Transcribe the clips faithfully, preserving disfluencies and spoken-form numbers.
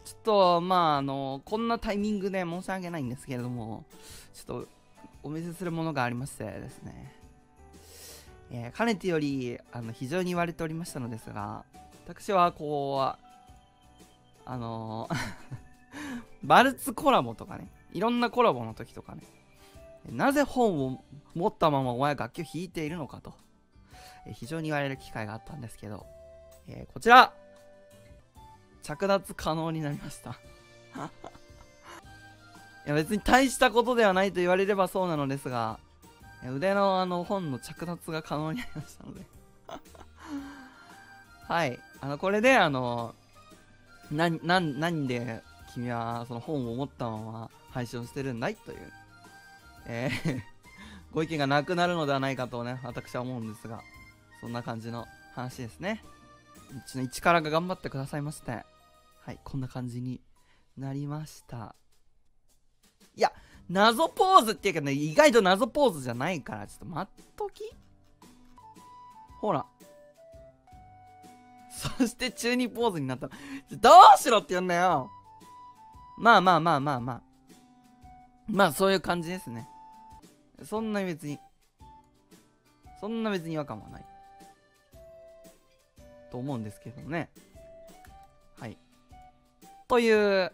ちょっと、まあ、あの、こんなタイミングで申し訳ないんですけれども、ちょっと、お見せするものがありましてですね、えー、かねてより、あの、非常に言われておりましたのですが、私は、こう、あのー、バルツコラボとかね、いろんなコラボの時とかね、なぜ本を持ったままお前楽器を弾いているのかと、えー、非常に言われる機会があったんですけど、えー、こちら着脱可能になりましたいや別に大したことではないと言われればそうなのですが、腕のあの本の着脱が可能になりましたのではい、あのこれであのなな何で君はその本を持ったまま配信をしてるんだいという、えーご意見がなくなるのではないかとね、私は思うんですが、そんな感じの話ですね。うちの一からが頑張ってくださいまして、はい、こんな感じになりました。いや、謎ポーズっていうかね、意外と謎ポーズじゃないから、ちょっと待っとき。ほら。そして中二ポーズになった。どうしろって言うんだよ。まあまあまあまあまあ。まあそういう感じですね。そんな別に、そんな別に違和感はない。と思うんですけどね。はい。という、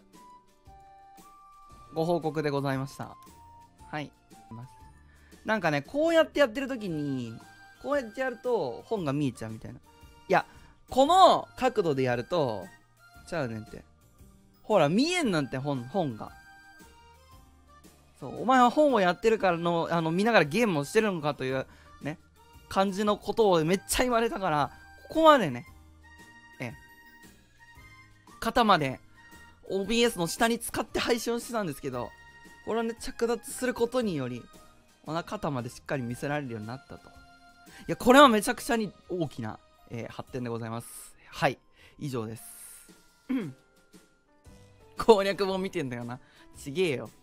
ご報告でございました。はい。なんかね、こうやってやってるときに、こうやってやると本が見えちゃうみたいな。いや、この角度でやると、ちゃうねんって。ほら、見えんなんて本、本が。そう、お前は本をやってるからの、あの、見ながらゲームをしてるのかという、ね、感じのことをめっちゃ言われたから、ここまでね、え、肩まで オービーエス の下に使って配信をしてたんですけど、これをね、着脱することにより、お腹肩までしっかり見せられるようになったと。いや、これはめちゃくちゃに大きな、えー、発展でございます。はい、以上です。攻略本見てんだよな。ちげえよ。